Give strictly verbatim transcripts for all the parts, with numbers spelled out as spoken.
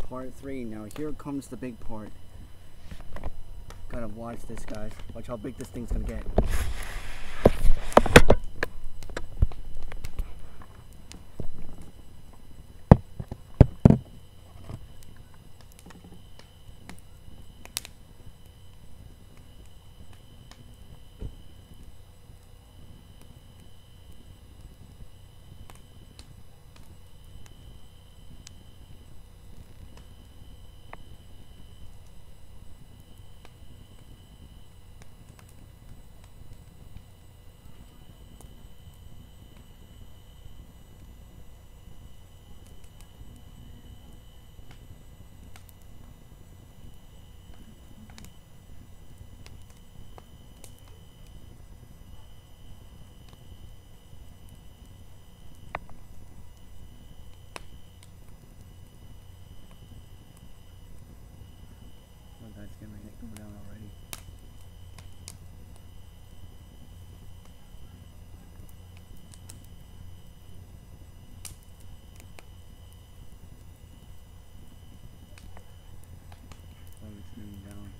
part three. Now here comes the big part. Gotta watch this, guys. Watch how big this thing's gonna get. That's gonna get go down already. Oh, it's moving down.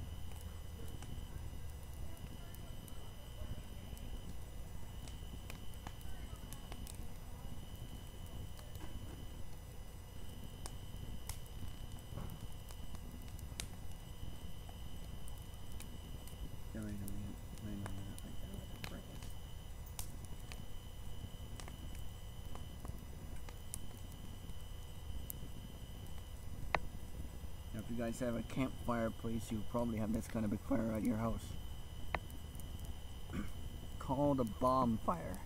Now, if you guys have a campfire place, you probably have this kind of big fire at your house. Called a bomb fire.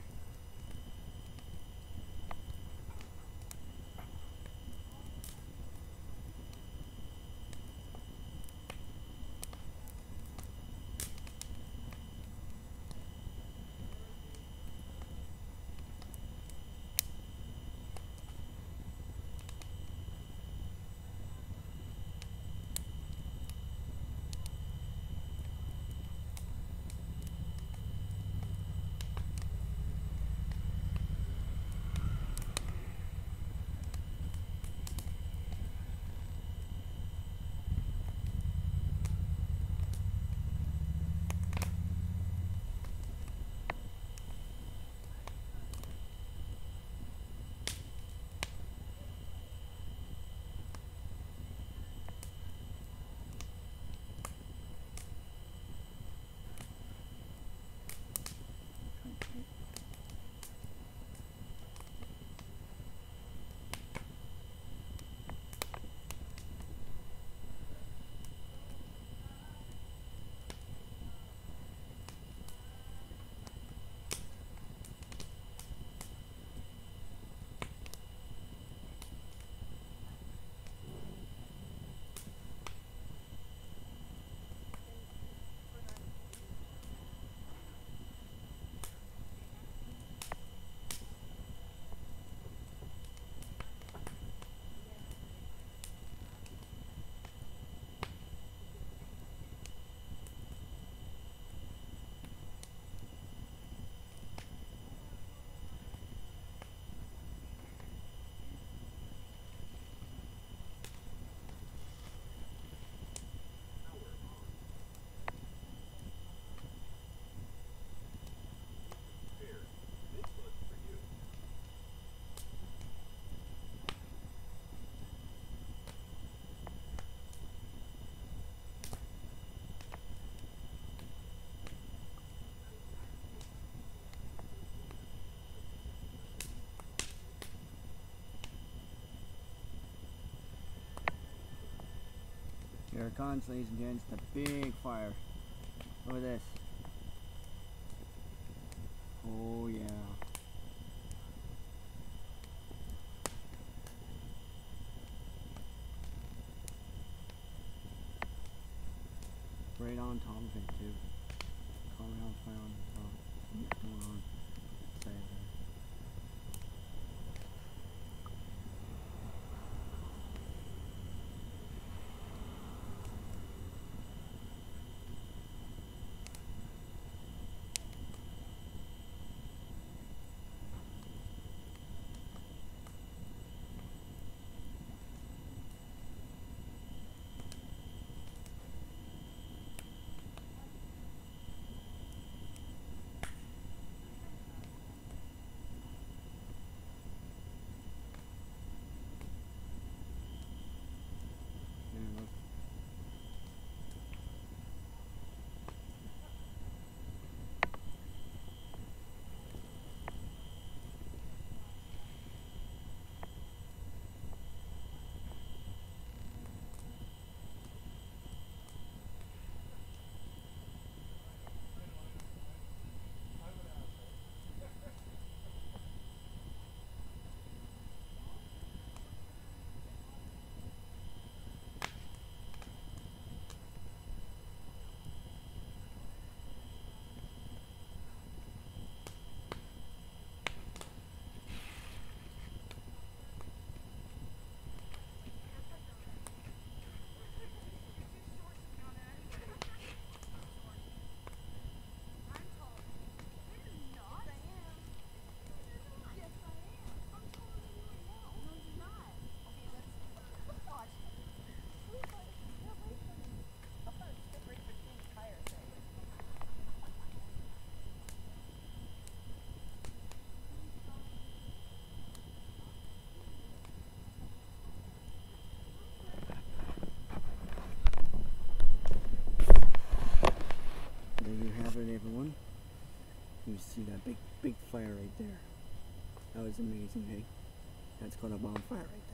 Here it comes, ladies and gents, the big fire. Look at this. Oh yeah. Right on top of it too. Compound fire on the top. What's going on? Say it there. see that big, big fire right there. That was amazing, hey? That's called a bonfire right there.